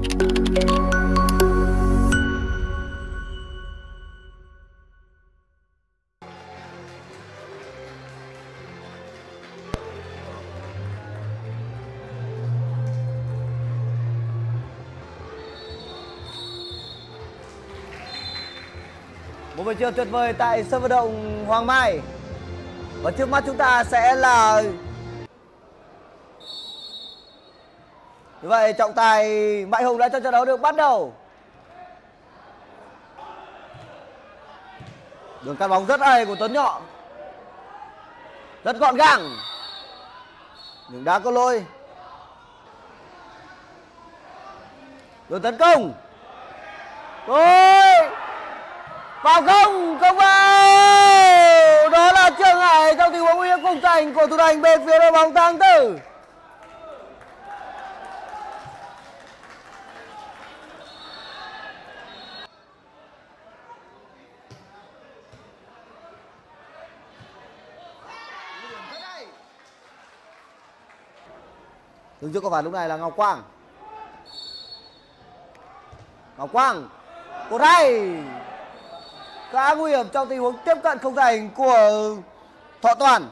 Một buổi chiều tuyệt vời tại sân vận động Hoàng Mai. Và trước mắt chúng ta sẽ là như vậy, trọng tài Mạnh Hùng đã cho trận đấu được bắt đầu. Đường cắt bóng rất hay của Tuấn Nhọ, rất gọn gàng nhưng đã có lỗi. Đường tấn công, ôi vào không, không vào. Đó là Trương Hải trong tình huống nguy hiểm khung thành của thủ thành bên phía đội bóng Tháng Tư. Đứng trước có phải lúc này là Ngọc Quang. Ngọc Quang cột hay, khá nguy hiểm trong tình huống tiếp cận không thành của Thọ Toàn.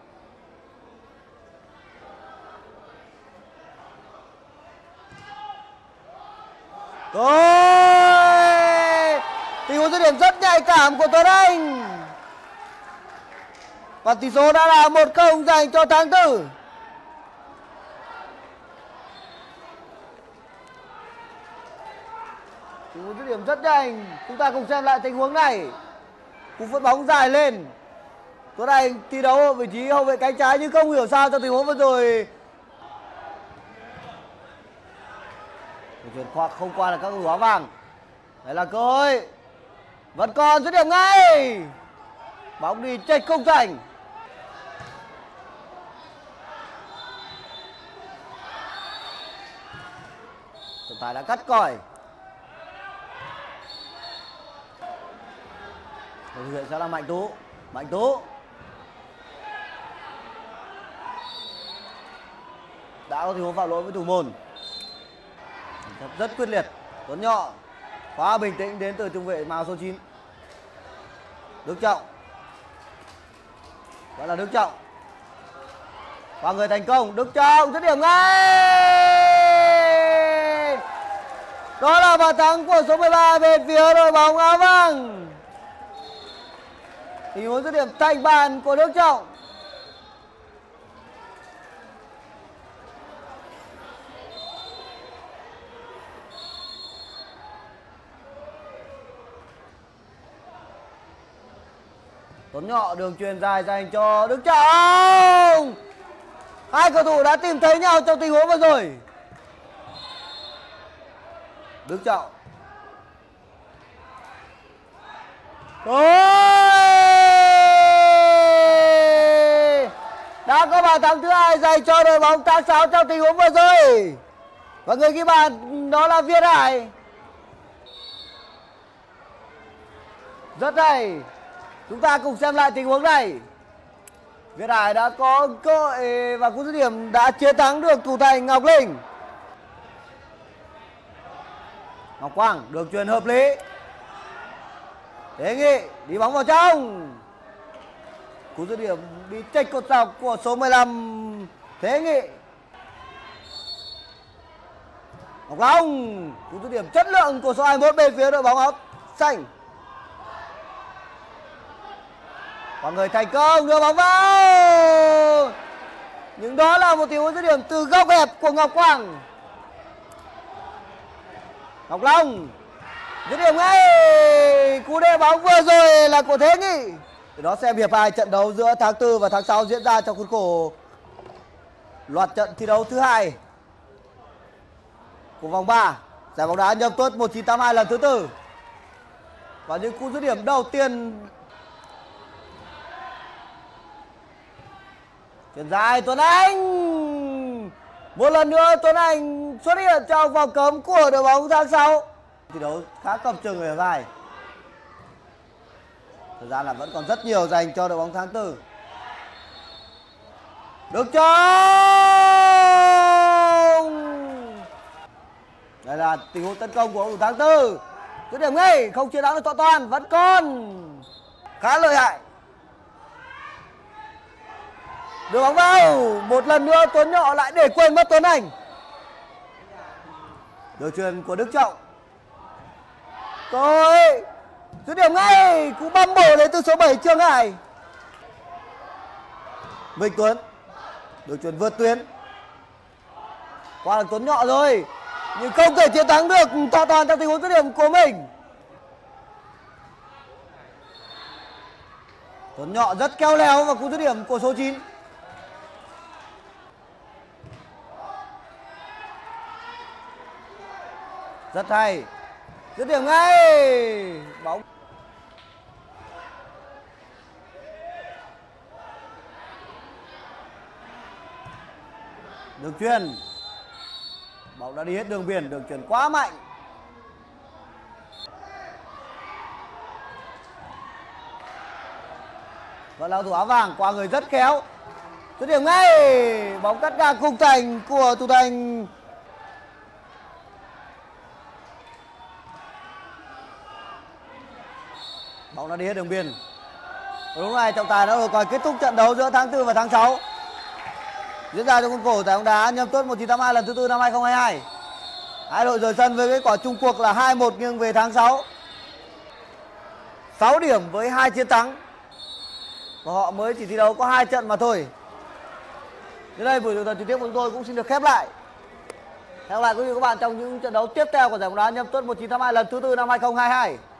Rồi, tình huống dứt điểm rất nhạy cảm của Tuấn Anh và tỷ số đã là 1-0 dành cho Tháng Tư. Tình huống dứt điểm rất nhanh, chúng ta cùng xem lại tình huống này. Cú phất bóng dài lên, Tuấn Anh thi đấu ở vị trí hậu vệ cánh trái nhưng không hiểu sao trong tình huống vừa rồi chuyển khoa không qua là các cầu áo vàng. Đấy là cơ hội, vẫn còn dứt điểm ngay, bóng đi chệch khung thành. Trọng tài đã cắt còi. Thực hiện sẽ là Mạnh Tú. Mạnh Tú đã có tình huống phạm lỗi với thủ môn, rất quyết liệt. Tuấn Nhọ khá bình tĩnh đến từ trung vệ màu số 9 Đức Trọng. Đó là Đức Trọng và người thành công. Đức Trọng dứt điểm ngay. Đó là bàn thắng của số 13 bên phía đội bóng áo vàng. Tình huống dứt điểm thành bàn của Đức Trọng. Tuấn Nhọ đường chuyền dài dành cho Đức Trọng. Hai cầu thủ đã tìm thấy nhau trong tình huống vừa rồi. Đức Trọng. Đã có bàn thắng thứ hai dành cho đội bóng Tháng 6 trong tình huống vừa rồi. Và người ghi bàn đó là Việt Hải. Rất hay. Chúng ta cùng xem lại tình huống này. Việt Hải đã có cơ hội và cú dứt điểm đã chiến thắng được thủ thành Ngọc Linh. Ngọc Quang đường chuyền hợp lý. Thế Nghị đi bóng vào trong. Cú dứt điểm bị chệch cột dọc của số 15 Thế Nghị. Ngọc Long, cú dứt điểm chất lượng của số 21 bên phía đội bóng áo xanh. Và người thành công đưa bóng vào. Nhưng đó là một tình huống dứt điểm từ góc hẹp của Ngọc Quang. Ngọc Long dứt điểm ngay. Cú đệm bóng vừa rồi là của Thế Nghị. Để đó xem hiệp 2 trận đấu giữa Tháng 4 và Tháng 6 diễn ra trong khuôn khổ loạt trận thi đấu thứ hai của vòng 3 giải bóng đá Nhâm Tuất 1982 lần thứ 4. Và những cú dứt điểm đầu tiên chuyền dài Tuấn Anh. Một lần nữa Tuấn Anh xuất hiện trong vòng cấm của đội bóng Tháng 6. Thi đấu khá cầm chừng ở vai. Thời gian là vẫn còn rất nhiều dành cho đội bóng Tháng 4. Đức Trọng. Đây là tình huống tấn công của thủ tháng tư. Dứt điểm ngay, không chiến thắng được Thọ Toàn, vẫn còn khá lợi hại. Đưa bóng vào, một lần nữa Tuấn Nhọ lại để quên mất Tuấn Anh. Đường chuyền của Đức Trọng. Rồi, dứt điểm ngay, cú băm bổ đến từ số 7 Trương Hải. Minh Tuấn, đường chuyền vượt tuyến. Qua được Tuấn Nhọ rồi, nhưng không thể chiến thắng được Thọ Toàn trong tình huống dứt điểm của mình. Tuấn Nhọ rất khéo léo vào cú dứt điểm của số 9. Rất hay. Dứt điểm ngay. Bóng. Đường chuyền. Bóng đã đi hết đường biên, đường chuyền quá mạnh. Và là thủ áo vàng qua người rất khéo. Dứt điểm ngay. Bóng cắt ngang khung thành của thủ thành. Bóng đã đi hết đường biên. Đúng này, trọng tài đã rồi còn kết thúc trận đấu giữa tháng 4 và tháng 6 diễn ra trong khuôn khổ giải bóng đá Nhâm Tuất 1982 lần thứ 4 năm 2022. Hai đội rời sân với kết quả chung cuộc là 2-1 nghiêng về tháng 6. 6 điểm với 2 chiến thắng. Và họ mới chỉ thi đấu có 2 trận mà thôi. Đến đây buổi tường thuật trực tiếp của chúng tôi cũng xin được khép lại. Hẹn gặp lại quý vị và các bạn trong những trận đấu tiếp theo của giải bóng đá Nhâm Tuất 1982 lần thứ 4 năm 2022.